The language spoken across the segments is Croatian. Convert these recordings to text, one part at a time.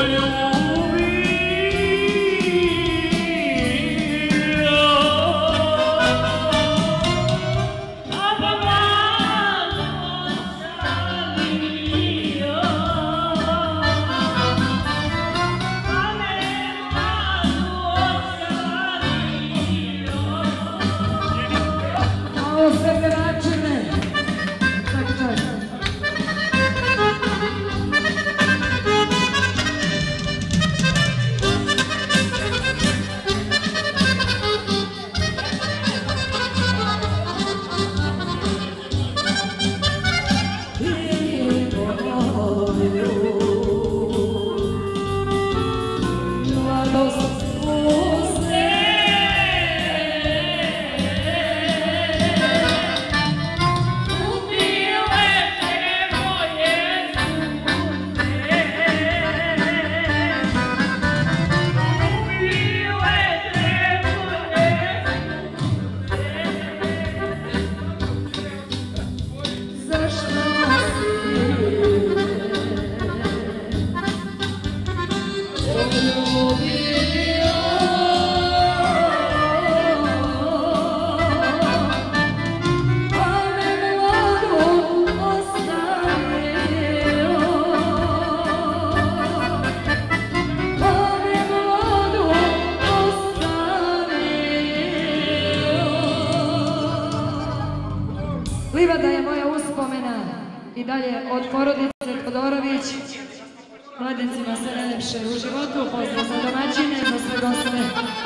Livada je moja uspomena i dalje od porodice Todorović. Mladencima se najlepše u životu, pozdrav za domaćine, za sve goste.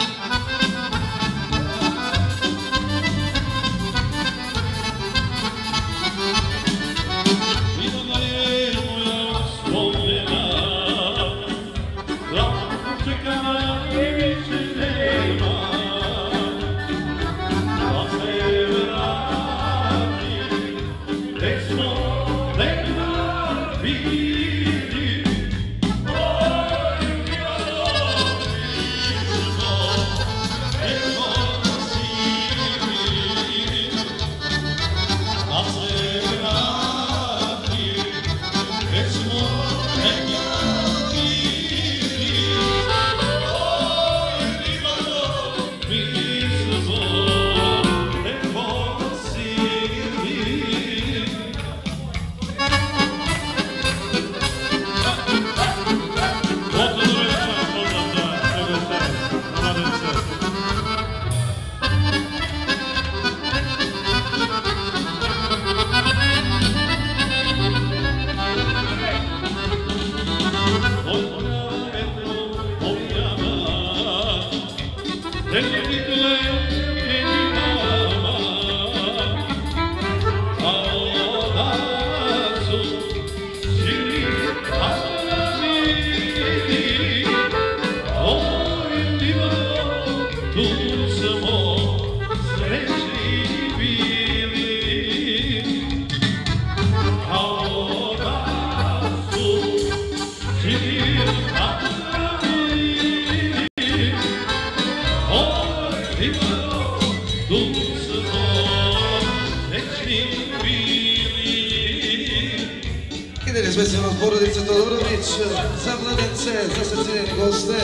Ideli specijalno od porodice Todorović, za mladence, za sve cijenjene goste.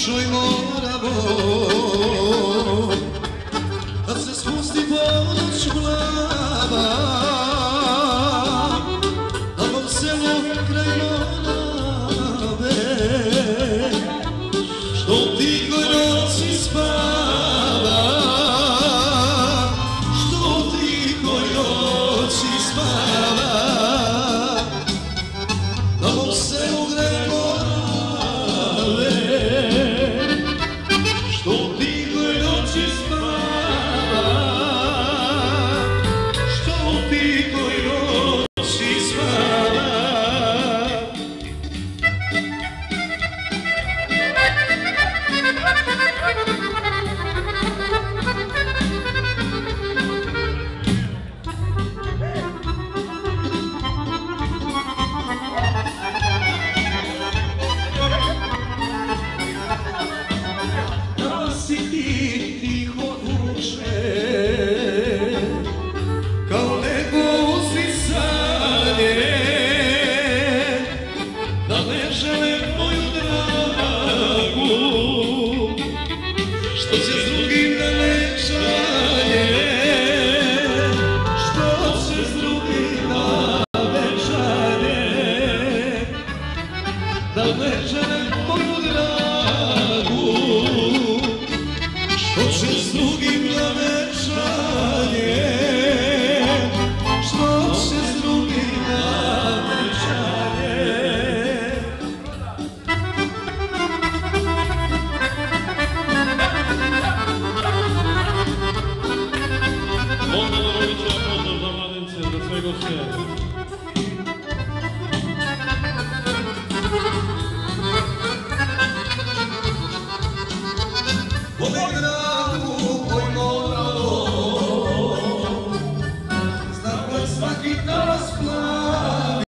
Čuj mora bol, kad se spusti ponoć glava, na mom selu kraj Morave, što u tihoj noći spava, što u tihoj noći spava, na mom selu kraj Morave, što u tihoj noći spava, što u tihoj noći spava. Da si ti tiho duše, kao nebo usisanje, da ne žele moju dragu, što će s drugim da večanje, što će s drugim da večanje, da ne žele moju dragu, što će s drugim